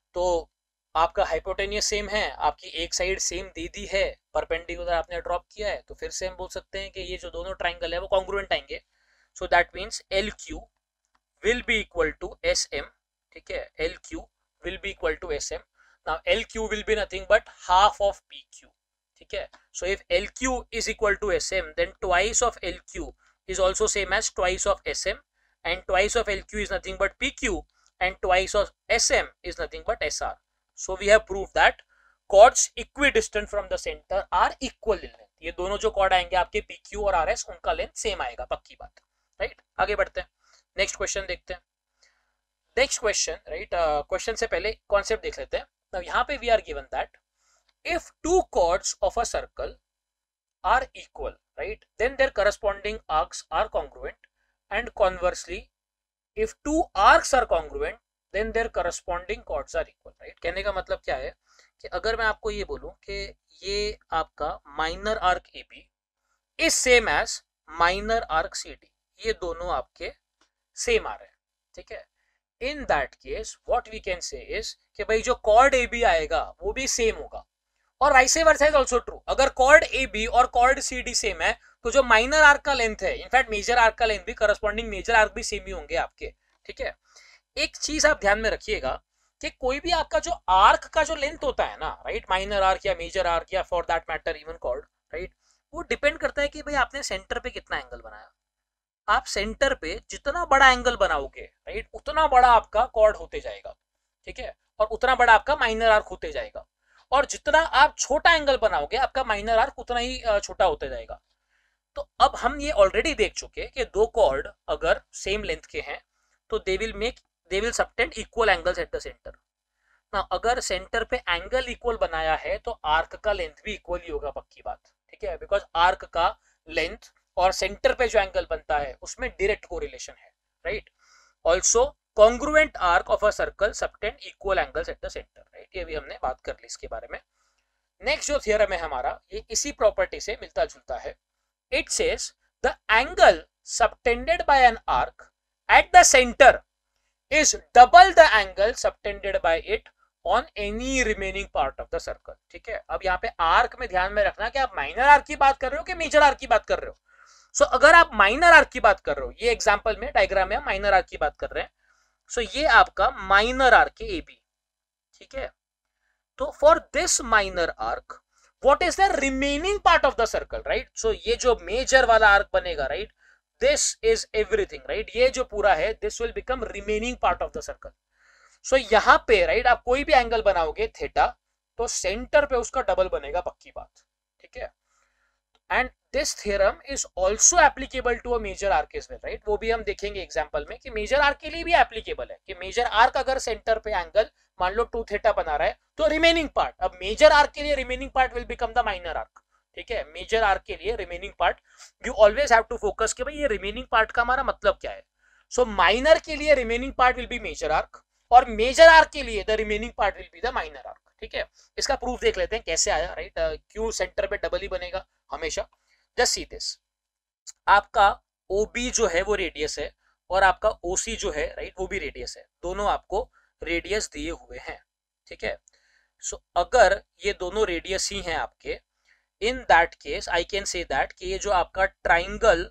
तो आपका हाइपोटेनियस सेम है, आपकी एक साइड सेम दे दी है, परपेंडिकुलर आपने ड्रॉप किया है, तो फिर से हम बोल सकते हैं कि ये जो दोनों ट्राइंगल है वो कॉन्ग्रुएंट आएंगे। So that means LQ will be equal to SM, ठीक है, LQ will be equal to SM। Now LQ will be nothing but half of PQ, ठीक है। So if LQ is equal to SM, then twice of LQ is also same as twice of SM, and twice of LQ is nothing but PQ, and twice of SM is nothing but SR। So we have proved that chords equidistant from the center are equal in length। ये दोनों जो chord आएंगे आपके PQ और RS, उनका length same आएगा, पक्की बात, राइट। आगे बढ़ते हैं, नेक्स्ट क्वेश्चन देखते हैं। नेक्स्ट क्वेश्चन, राइट, क्वेश्चन से पहले कॉन्सेप्ट देख लेते हैं। अब यहाँ पे we are given that if two chords of a circle are equal, right, then their corresponding arcs are congruent, and conversely if two arcs are congruent then their corresponding chords are equal, right। कहने का मतलब क्या है कि अगर मैं आपको ये बोलूं कि ये आपका minor arc AB is same as minor arc CD, ये दोनों आपके सेम आ रहे हैं, ठीक है। In that case what we can say is कि भाई जो कॉर्ड AB आएगा वो भी सेम होगा, और vice versa is also true. अगर कॉर्ड AB और कॉर्ड CD सेम है तो जो माइनर आर्क का लेंथ है, इनफैक्ट मेजर आर्क का लेंथ भी, करस्पॉन्डिंग मेजर आर्क भी सेम ही होंगे आपके, ठीक है। एक चीज आप ध्यान में रखिएगा कि कोई भी आपका जो आर्क का जो लेंथ होता है ना, राइट, माइनर आर्क या मेजर आर्क या for that matter even chord, right, वो डिपेंड करता है कि भाई आपने सेंटर पे कितना एंगल बनाया। आप सेंटर पे जितना बड़ा एंगल बनाओगे, राइट, उतना बड़ा आपका कॉर्ड होते जाएगा, ठीक है, और उतना बड़ा आपका माइनर आर्क होते जाएगा। और जितना आप छोटा एंगल बनाओगे, आपका माइनर आर्क उतना ही छोटा होते जाएगा। तो अब हम ये ऑलरेडी देख चुके कि दो कॉर्ड अगर सेम लेंथ के हैं तो they will subtend equal angles at the centre. ना अगर सेंटर पे एंगल इक्वल बनाया है तो आर्क का लेंथ भी इक्वल ही होगा, पक्की बात, ठीक है, बिकॉज आर्क का लेंथ और सेंटर पे जो एंगल बनता है उसमें डायरेक्ट कोरिलेशन है, right. Also congruent arc of a circle subtend equal angles at the centre, right, ये भी हमने बात कर ली इसके बारे में। नेक्स्ट जो थियरम है हमारा, ये इसी प्रॉपर्टी से मिलता जुलता है। It says the angle subtended by an arc at the center is double the angle subtended by it on any remaining part of the circle, ठीक है। अब यहाँ पे आर्क में ध्यान में रखना कि आप माइनर आर्क की बात कर रहे हो कि मेजर आर्क की बात कर रहे हो। सो अगर आप माइनर आर्क की बात कर रहे हो, ये एग्जांपल में डायग्राम में माइनर आर्क की बात कर रहे हैं, सो ये आपका माइनर आर्क है AB, ठीक है। तो for this minor arc what is the remaining part of the circle, right? So ये जो मेजर वाला आर्क बनेगा, right, this is everything, right, ये जो पूरा है this will become remaining part of the circle. So यहाँ पे, right, आप कोई भी एंगल बनाओगे थीटा तो सेंटर पे उसका डबल बनेगा, पक्की बात, ठीक है। And this theorem is also applicable to a major arc as well, right, वो भी हम देखेंगे एग्जांपल में कि मेजर आर्क के लिए भी एप्लीकेबल है कि मेजर आर्क अगर सेंटर पे एंगल मान लो 2 थीटा बना रहा है तो रिमेनिंग पार्ट, अब मेजर आर्क के लिए remaining part will become the minor arc, ठीक है। मेजर आर्क के लिए remaining part, you always have to focus कि भाई ये रिमेनिंग पार्ट का हमारा मतलब क्या है। सो माइनर के लिए remaining part will be major arc और मेजर आर्क के लिए the remaining part will be the minor arc, ठीक है। इसका प्रूफ देख लेते हैं कैसे आया, राइट, क्यों सेंटर पे डबल ही बनेगा हमेशा। जस्ट सी दिस, आपका OB जो है वो रेडियस है और आपका OC जो है, राइट, वो भी रेडियस है, दोनों आपको रेडियस दिए हुए हैं, ठीक है। सो अगर ये दोनों रेडियस ही हैं आपके, in that case I can say that कि ये जो आपका ट्राइंगल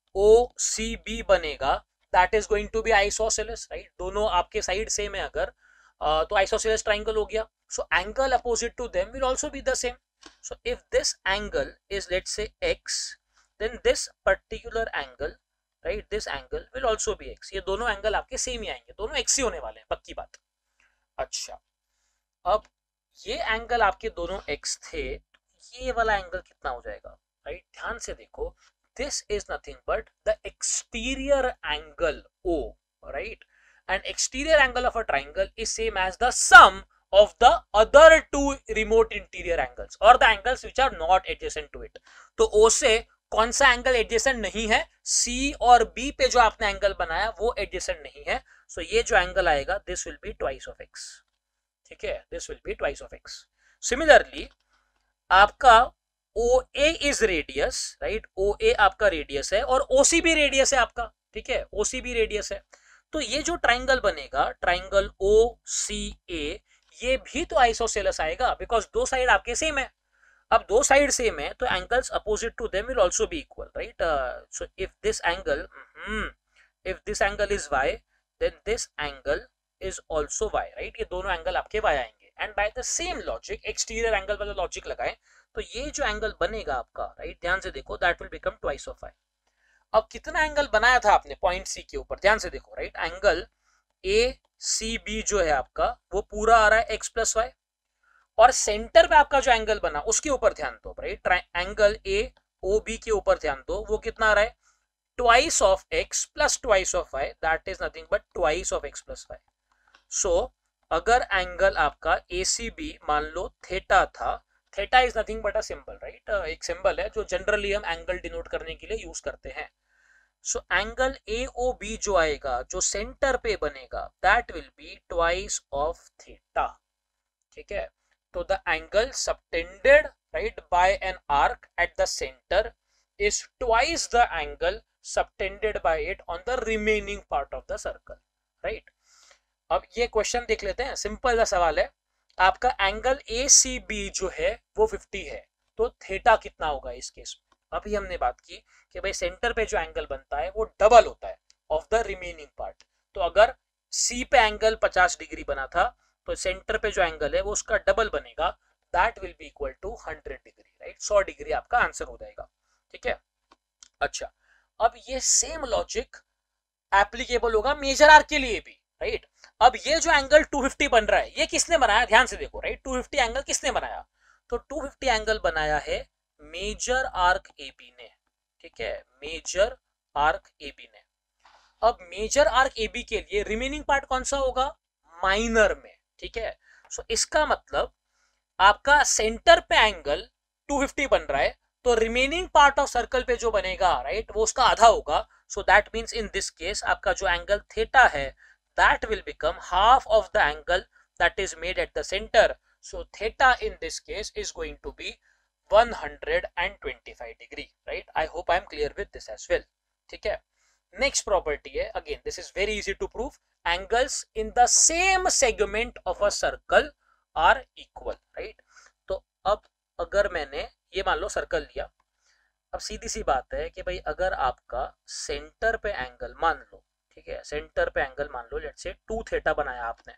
OCB बनेगा that is going to be isosceles, right, दोनों आपके साइड सेम है अगर तो आइसोसेलेस ट्राइंगल हो गया। So angle opposite to them will also be the same. So if this angle is, let's say, x, then this particular angle, right, this angle will also be x. ये दोनों angle आपके same ही आएंगे, दोनों x ही होने वाले हैं, पक्की बात। अच्छा, अब ये एंगल आपके दोनों x थे, ये वाला एंगल कितना हो जाएगा, राइट, ध्यान से देखो, this is nothing but the exterior angle O, right, and exterior angle of a triangle is same as the sum of the other two remote interior angles or the angles which are not adjacent to it. तो O से कौन सा angle adjacent नहीं है, C और B पे जो आपने एंगल बनाया वो एडजेसेंट नहीं है। सो ये जो एंगल आएगा this will be twice of x, ठीक है, this will be twice of x। Similarly आपका OA is radius, right, OA आपका रेडियस है और OC भी रेडियस है आपका, ठीक है, OC भी रेडियस है। तो ये जो ट्राइंगल बनेगा, ट्राइंगल OCA, ये भी तो आइसोसेलेस आएगा बिकॉज दो साइड आपके सेम है। अब दो साइड सेम है तो angles opposite to them will also be equal, right. So if this angle is y, then this angle is also y, right, ये दोनों एंगल आपके y आएंगे। And by the same logic, exterior angle वाला logic लगाएं तो ये जो angle बनेगा आपका, राइट, ध्यान से देखो, that will become twice of y। अब कितना एंगल बनाया था आपने पॉइंट C के ऊपर, ध्यान से देखो, राइट, एंगल ACB जो है आपका वो पूरा आ रहा है x प्लस वाई और सेंटर पे आपका जो एंगल बना उसके ऊपर ध्यान दो, राइट, एंगल AOB के ऊपर ध्यान दो, वो कितना आ रहा है, twice of x plus twice of y, that is nothing but twice of x plus y. So अगर एंगल आपका ACB मान लो थीटा था, theta is nothing but a symbol, right, एक सिंबल है जो जनरली हम एंगल डिनोट करने के लिए यूज करते हैं। सो एंगल AOB जो आएगा, जो सेंटर पे बनेगा, that will be twice of theta, ठीक है। तो the angle subtended, right, by an arc at the centre is twice the angle subtended by it on the remaining part of the circle, right. अब ये question देख लेते हैं, simple सा सवाल है, आपका एंगल ACB जो है वो 50 है, तो थीटा कितना होगा इस केस में, अभी हमने बात की कि भाई सेंटर पे जो एंगल बनता है वो डबल होता है ऑफ द रिमेनिंग पार्ट। तो अगर सी पे एंगल 50 डिग्री बना था तो सेंटर पे जो एंगल है वो उसका डबल बनेगा, that will be equal to 100 degree, right. 100 degree आपका आंसर हो जाएगा, ठीक है। अच्छा, अब ये सेम लॉजिक एप्लीकेबल होगा मेजर आर्क के लिए भी, राइट। अब ये जो एंगल 250 बन रहा है ये किसने बनाया, ध्यान से देखो, राइट। 250 एंगल किसने बनाया, तो 250 एंगल बनाया है मेजर आर्क एबी ने, ठीक है, मेजर आर्क एबी ने। अब मेजर आर्क एबी के लिए रिमेनिंग पार्ट कौन सा होगा, माइनर में, ठीक है। सो इसका मतलब आपका सेंटर पे एंगल 250 बन रहा है तो रिमेनिंग पार्ट ऑफ सर्कल पे जो बनेगा, राइट, वो उसका आधा होगा। So that means in this case आपका जो एंगल थीटा है that will become half of the angle that is made at the centre. So theta in this case is going to be 125 degree, right. I hope I am clear with this as well, ठीक है। Next property है, again this is very easy to prove, angles in the same segment of a circle are equal, right. तो अब अगर मैंने ये मान लो circle लिया, अब सीधी सी बात है कि भाई अगर आपका सेंटर पे एंगल मान लो, ठीक है, सेंटर पे एंगल मान लो लेट्स से 2 थीटा बनाया आपने,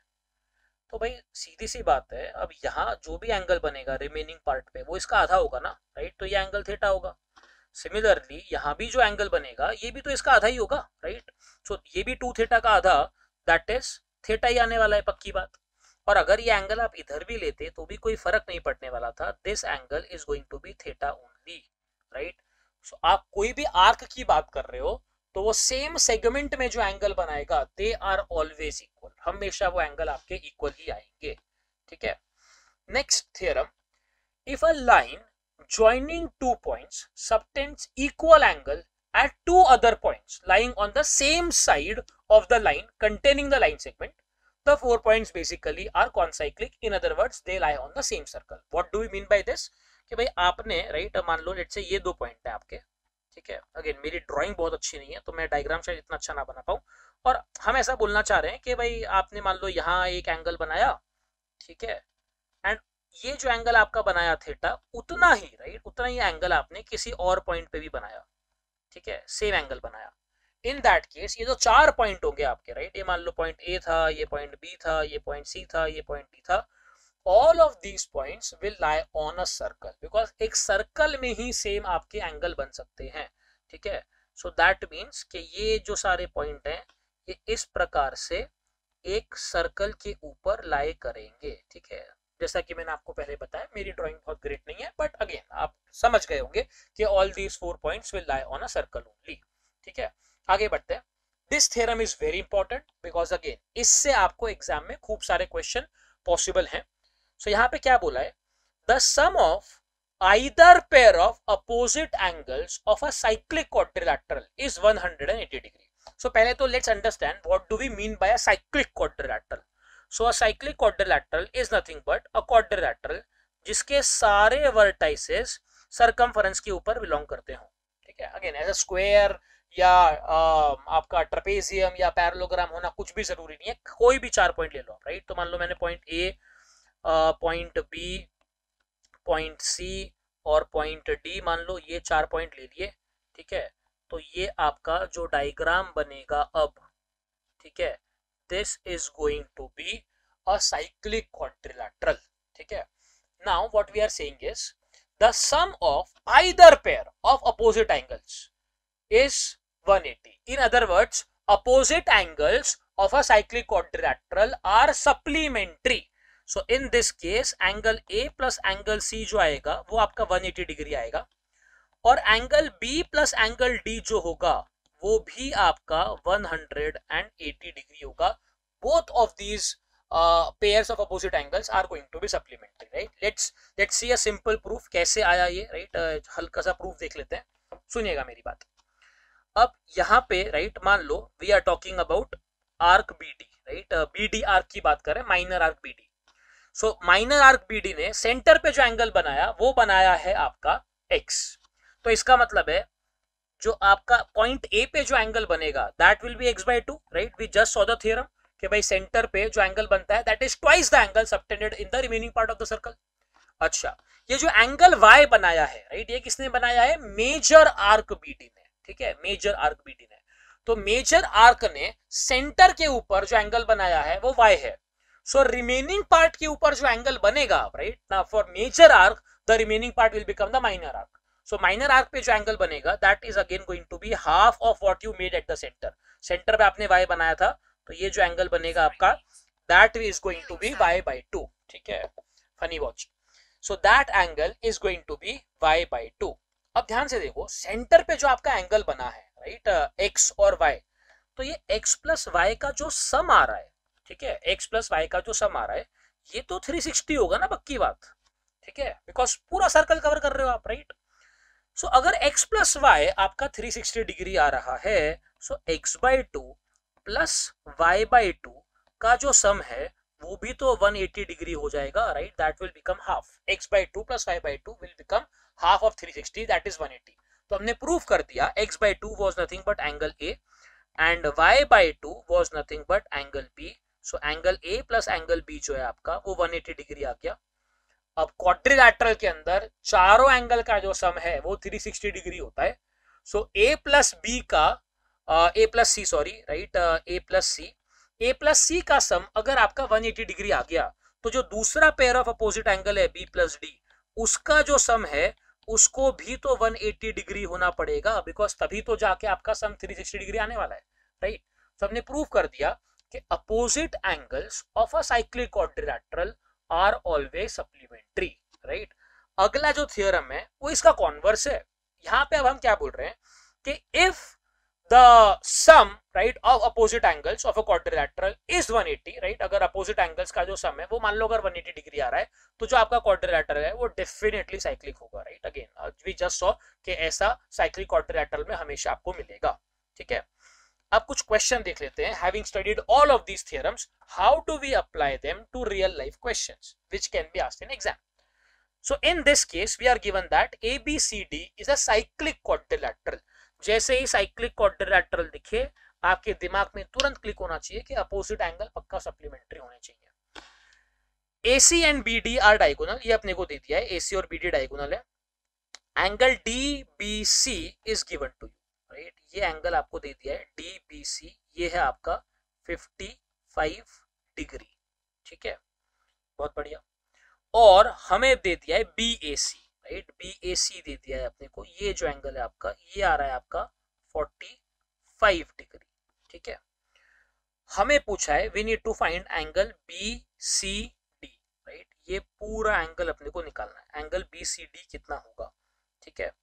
तो भाई सीधी सी बात है अब यहाँ जो भी एंगल बनेगा रिमेनिंग पार्ट पे वो इसका आधा होगा ना, राइट। तो ये एंगल थीटा होगा। सिमिलरली यहाँ भी जो एंगल बनेगा ये भी तो इसका आधा ही होगा, राइट। सो ये भी 2 थीटा का आधा, दैट इज थीटा ही आने वाला है, पक्की बात। और अगर ये एंगल आप इधर भी लेते तो भी कोई फर्क नहीं पड़ने वाला था, this angle is going to be theta only, right. सो आप कोई भी आर्क की बात कर रहे हो तो वो सेम सेगमेंट में जो एंगल बनाएगा दे आर ऑलवेज इक्वल, हमेशा वो एंगल आपके इक्वल ही आएंगे, ठीक है। Next theorem, if a line joining 2 points subtends equal angle at 2 other points lying on the same side of the line containing the line segment, the 4 points basically are concyclic, in other words they lie on the same circle. What do we mean by this, कि भाई आपने, right, मान लो let's say ये 2 point है आपके, ठीक है। Again मेरी ड्राइंग बहुत अच्छी नहीं है तो मैं डायग्राम शायद इतना अच्छा ना बना पाऊं, और हम ऐसा बोलना चाह रहे हैं कि भाई आपने मान लो यहाँ एक एंगल बनाया, ठीक है, एंड ये जो एंगल आपका बनाया थीटा उतना ही, राइट, उतना ही एंगल आपने किसी और पॉइंट पे भी बनाया, ठीक है, सेम एंगल बनाया। इन दैट केस ये जो 4 पॉइंट होंगे आपके, राइट, ये मान लो पॉइंट ए था, ये पॉइंट बी था, ये पॉइंट सी था, ये पॉइंट डी था, all of these points will lie on a circle, because एक सर्कल में ही सेम आपके एंगल बन सकते हैं, ठीक है। सो दैट मीन्स कि ये जो सारे पॉइंट हैं ये इस प्रकार से एक सर्कल के ऊपर लाई करेंगे, ठीक है। जैसा कि मैंने आपको पहले बताया मेरी ड्राइंग बहुत ग्रेट नहीं है, बट अगेन आप समझ गए होंगे कि all these 4 points will lie on a circle only, ठीक है। आगे बढ़ते हैं। This theorem is very important because again इससे आपको एग्जाम में खूब सारे क्वेश्चन पॉसिबल हैं। सो यहाँ पे क्या बोला है, the sum of either pair of opposite angles of a cyclic quadrilateral is 180 degree. So पहले तो let's understand what do we mean by a cyclic quadrilateral. So a cyclic quadrilateral is nothing but a quadrilateral जिसके सारे vertices circumference के ऊपर belong करते हो, ठीक है। Again as a square या आपका ट्रेपेजियम या पैरेललोग्राम होना कुछ भी जरूरी नहीं है, कोई भी 4 पॉइंट ले लो, राइट। तो मान लो मैंने point A, point B, point C और पॉइंट डी, मान लो ये 4 पॉइंट ले लिए, ठीक है। तो ये आपका जो डायग्राम बनेगा अब, ठीक है, this is going to be a cyclic quadrilateral, ठीक है। Now what we are saying is the sum of either pair of opposite angles is 180. in other words opposite angles of a cyclic quadrilateral are supplementary. So in this case angle A plus angle C जो आएगा वो आपका 180 degree आएगा, और angle B plus angle D जो होगा वो भी आपका 180 डिग्री होगा. Both of these pairs of opposite angles are going to be supplementary, right? Let's see a simple proof. कैसे आया ये, right? हल्का सा प्रूफ देख लेते हैं, सुनिएगा मेरी बात. अब यहाँ पे राइट मान लो we are talking about arc BD, right, BD arc की बात करें, minor arc BD. So minor arc BD ने सेंटर पे जो एंगल बनाया वो बनाया है आपका x. तो इसका मतलब है जो आपका पॉइंट A पे जो एंगल बनेगा that will be x/2, right. We just saw the theorem कि भाई सेंटर पे जो एंगल बनता है that is twice the angle subtended in the remaining part of the circle. अच्छा, ये जो एंगल y बनाया है, राइट, ये किसने बनाया है? मेजर आर्क बीडी ने, ठीक है, मेजर आर्क बीडी ने। तो मेजर आर्क ने सेंटर के ऊपर जो एंगल बनाया है वो y है। सो रिमेनिंग पार्ट के ऊपर जो एंगल बनेगा, right, now for major arc the remaining part will become the minor arc. So minor arc पे जो एंगल बनेगा that is again going to be half of what you made at the centre. Centre पे आपने y बनाया था, तो ये जो एंगल बनेगा आपका that is going to be y by 2, ठीक है, funny watch. So that angle is going to be y by 2। अब ध्यान से देखो, सेंटर पे जो आपका एंगल बना है, राइट, x और y, तो ये x प्लस y का जो सम आ रहा है, ठीक है, x प्लस y का जो सम आ रहा है, ये तो 360 होगा ना, पक्की बात, ठीक है, बिकॉज पूरा सर्कल कवर कर रहे हो आप, राइट। सो अगर x प्लस y आपका 360 डिग्री आ रहा है, so x by 2 plus y by 2 का जो सम है वो भी तो 180 डिग्री हो जाएगा, right, that will become half. x by 2 plus y by 2 will become half of 360, that is 180। तो हमने प्रूव कर दिया x by 2 was nothing but angle a and y by 2 was nothing but angle b। So angle a plus angle b जो है आपका वो 180 degree आ गया। अब क्वाड्रिलैटरल के अंदर चारों एंगल का जो सम है वो 360 डिग्री होता है। सो a प्लस b का a plus c, sorry, right, a plus C का सम अगर आपका 180 डिग्री आ गया, तो जो दूसरा पेयर ऑफ अपोजिट एंगल है b प्लस डी, उसका जो सम है उसको भी तो 180 डिग्री होना पड़ेगा, बिकॉज तभी तो जाके आपका सम 360 डिग्री आने वाला है, राइट। तो हमने प्रूव कर दिया कि opposite angles of a cyclic quadrilateral are always supplementary, right. अगला जो थ्योरम है वो इसका कॉन्वर्स है। यहां पे अब हम क्या बोल रहे हैं कि if the sum, right, of opposite angles of a quadrilateral is 180, right, अगर अपोजिट एंगल्स का जो सम है वो मान लो अगर 180 डिग्री आ रहा है, तो जो आपका क्वाड्रिलैटरल है वो डेफिनेटली साइक्लिक होगा, right. Again we just saw कि ऐसा साइक्लिक क्वाड्रिलैटरल में हमेशा आपको मिलेगा, ठीक है। अब कुछ क्वेश्चन देख लेते हैं। Having studied all of these theorems, how do we apply them to real life questions which can be asked in exam. So in this case we are given that ABCD is a cyclic quadrilateral। जैसे ही cyclic quadrilateral दिखे आपके दिमाग में तुरंत click होना चाहिए कि opposite angle पक्का सप्लीमेंट्री होने चाहिए। AC and BD are diagonal, ये अपने को दे दिया है, AC और BD डायगोनल है। Angle DBC is given to you, right, ये एंगल आपको दे दिया है DBC, ये है आपका 55 डिग्री, ठीक है, बहुत बढ़िया। और हमें दे दिया है BAC, राइट, BAC दे दिया है अपने को, ये जो एंगल है आपका ये आ रहा है आपका 45 डिग्री, ठीक है। हमें पूछा है we need to find angle BCD, right, ये पूरा एंगल अपने को निकालना है। एंगल BCD कितना होगा, ठीक है,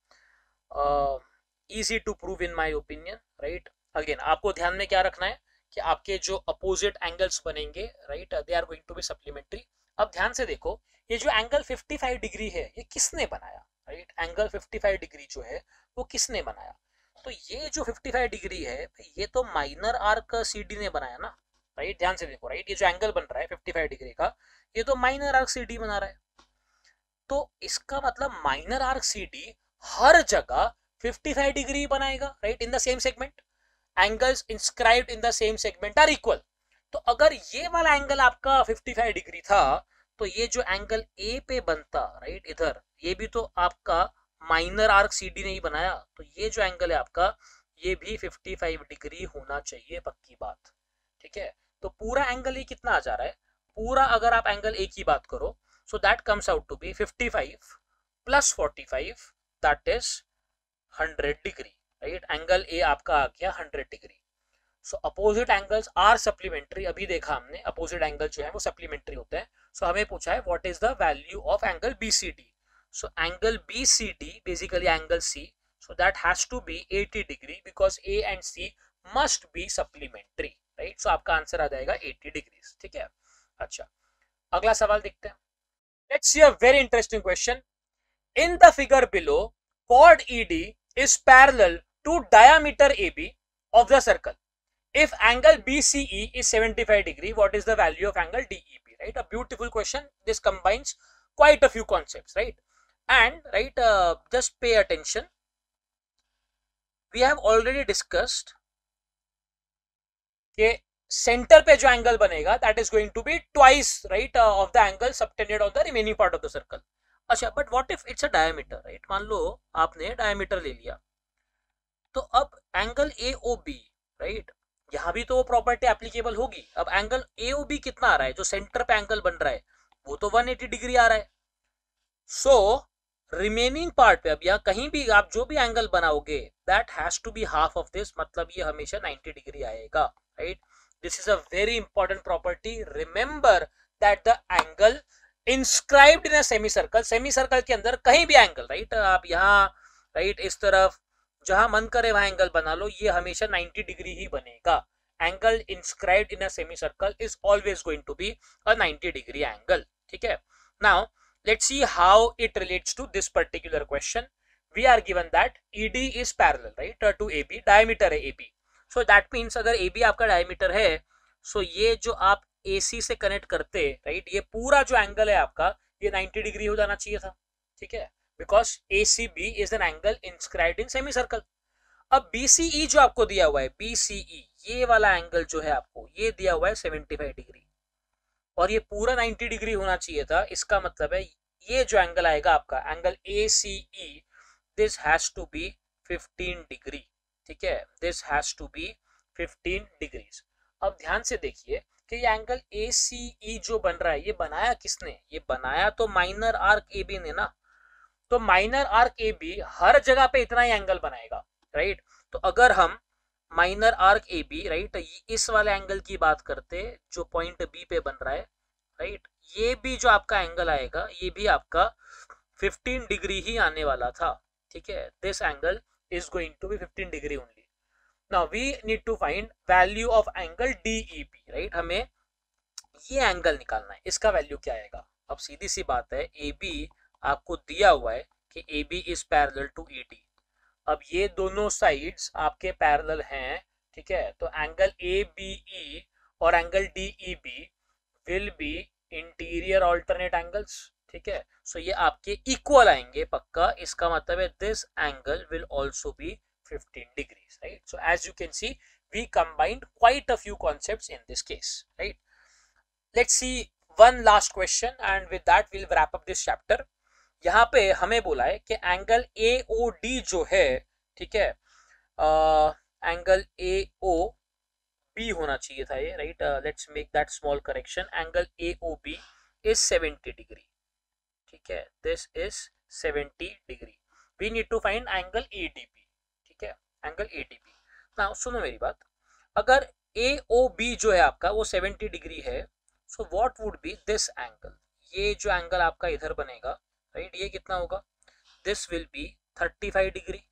easy to prove in my opinion, right. अगेन आपको ध्यान में क्या रखना है कि आपके जो अपोजिट एंगल्स बनेंगे, right, they are going to be supplementary. अब ध्यान से देखो, ये जो एंगल 55 डिग्री है ये किसने बनाया, राइट, एंगल 55 डिग्री जो है वो किसने बनाया। तो ये जो 55 डिग्री है ये तो माइनर आर्क CD ने बनाया ना, राइट, ध्यान से देखो, राइट, ये जो एंगल बन रहा है 55 डिग्री का ये तो माइनर आर्क CD बना रहा है। तो इसका मतलब माइनर आर्क CD हर जगह 55 डिग्री बनाएगा, right, in the same segment. Angles inscribed in the same segment are equal. तो अगर ये वाला एंगल आपका 55 डिग्री था तो ये जो एंगल ए पे बनता, राइट, इधर ये भी तो आपका माइनर आर्क CD ने ही बनाया, तो ये जो एंगल है आपका ये भी 55 डिग्री होना चाहिए, पक्की बात, ठीक है। तो पूरा एंगल ये कितना आ जा रहा है, पूरा अगर आप एंगल ए की बात करो, so that comes out to be 55 plus 45 that is 100 degree, right. Angle A आपका आ गया 100 degree. So opposite angles are supplementary, अभी देखा हमने अपोजिट एंगल जो है वो सप्लीमेंट्री होते हैं। सो हमें पूछा है what is the value of angle BCD। So angle BCD basically angle C, so that has to be 80 degree because A and C must be supplementary, right. So आपका answer आ जाएगा 80 डिग्री, ठीक है। अच्छा, अगला सवाल देखते हैं। Let's see a very interesting question. In the figure below chord ED is parallel to diameter AB of the circle. If angle BCE is 75 degree, what is the value of angle DEB, right? A beautiful question. This combines quite a few concepts, right? And right, just pay attention. We have already discussed कि center पे जो angle बनेगा that is going to be twice, right, of the angle subtended on the remaining part of the circle. अच्छा, but what if it's a diameter, right? मान लो आपने diameter ले लिया, तो अब angle A O B, right, यहां भी तो वो प्रॉपर्टी एप्लीकेबल होगी। अब एंगल ए ओ बी कितना आ रहा है, जो सेंटर पे एंगल बन रहा है वो तो 180 डिग्री आ रहा है। सो रिमेनिंग पार्ट पे अब यहाँ कहीं भी आप जो भी एंगल बनाओगे that has to be half of this, मतलब ये हमेशा 90 डिग्री आएगा, right? This is a very important property. Remember that the angle inscribed in a semi circle, semicircle के अंदर कहीं भी एंगल, राइट, आप यहाँ, राइट, इस तरफ जहां मन करे वहां एंगल बना लो, ये हमेशा 90 डिग्री ही बनेगा। Angle inscribed in a semi circle is always going to be a 90 degree angle, ठीक है? Now let's see how it relates to this particular question. We are given that ED is parallel, right, to AB, diameter है AB. So that means अगर AB आपका diameter है, so ये जो आप AC से कनेक्ट करते, right, ये पूरा जो एंगल है आपका ये 90 डिग्री हो जाना चाहिए था, ठीक है? Because ACB is an angle inscribed in semicircle. अब BCE जो आपको दिया हुआ है, BCE ये वाला एंगल जो है आपको ये दिया हुआ है 75 डिग्री, और ये पूरा 90 डिग्री होना चाहिए था। इसका मतलब है ये जो एंगल आएगा आपका angle ACE, this has to be 15 degree, ठीक है? This has to be 15 degrees. अब ध्यान से देखिए कि ये एंगल ACE जो बन रहा है ये बनाया किसने? ये बनाया तो माइनर आर्क AB ने ना। तो माइनर आर्क AB हर जगह पे इतना ही एंगल बनाएगा, राइट? तो अगर हम माइनर आर्क AB, राइट, इस वाले एंगल की बात करते जो पॉइंट B पे बन रहा है, राइट, ये भी जो आपका एंगल आएगा ये भी आपका 15 डिग्री ही आने वाला था, ठीक है? This angle is going to be 15 degree only. Now we need to find value of angle DEP, right? हमें ये एंगल निकालना है, इसका वैल्यू क्या आएगा? अब सीधी सी बात है, AB आपको दिया हुआ है कि AB is parallel to ED। अब ये दोनों साइड्स आपके पैरेलल हैं, ठीक है? तो एंगल ABE और angle DEB will be interior alternate angles, ठीक है? सो ये आपके इक्वल आएंगे पक्का। इसका मतलब है this angle will also be 15 degrees, right? So as you can see we combined quite a few concepts in this case, right? Let's see one last question and with that will wrap up this chapter. यहाँ पे हमें बोला है कि angle AOD जो है, ठीक है, एंगल AOB होना चाहिए था ये, right? Let's make that small correction. Angle AOB is 70 degree, ठीक है? This is 70 degree. We need to find angle ADB, ठीक है? Angle ADB। नाउ सुनो मेरी बात, अगर AOB जो है आपका वो 70 डिग्री है, so what would be this angle? ये जो एंगल आपका इधर बनेगा, राइट, ये कितना होगा? दिस विल बी 35 डिग्री,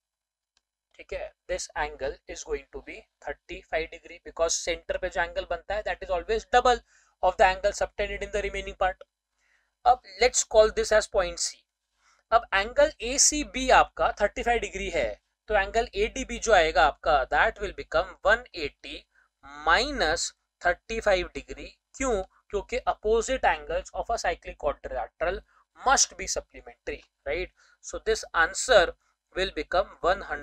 ठीक है? This angle is going to be 35 degree because center पे जो एंगल बनता है that is always double of the angle subtended in the remaining part. अब let's call this as point C। अब angle ACB आपका 35 degree है, तो angle ADB जो आएगा आपका that will become 180 minus 35 degree. क्यों? क्योंकि opposite angles of a cyclic quadrilateral must be supplementary, right? So this answer will become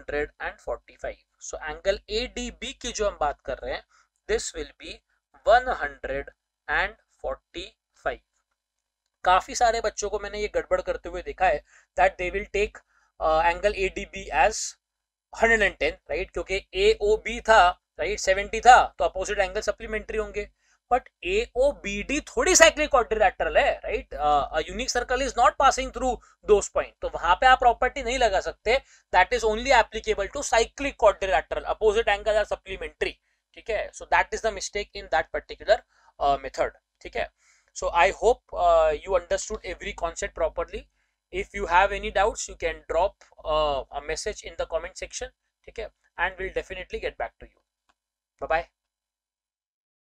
145. So angle ADB की जो हम बात कर रहे हैं this will be 145. काफी सारे बच्चों को मैंने ये गड़बड़ करते हुए देखा है that they will take angle ADB as 110, right? क्योंकि AOB था, right, 70 था, तो अपोजिट एंगल सप्लीमेंट्री होंगे। बट AOBD थोड़ी साइक्लिक क्वाड्रिलेटरल है, right? A unique circle is not passing through those point, तो वहां पे आप प्रॉपर्टी नहीं लगा सकते। That is only applicable to cyclic quadrilateral, opposite angle are supplementary, ठीक है? So that is the mistake in that particular method, ठीक है? So I hope you understood every concept properly. If you have any doubts, you can drop a message in the comment section, ठीक है? And we'll definitely get back to you. Bye bye.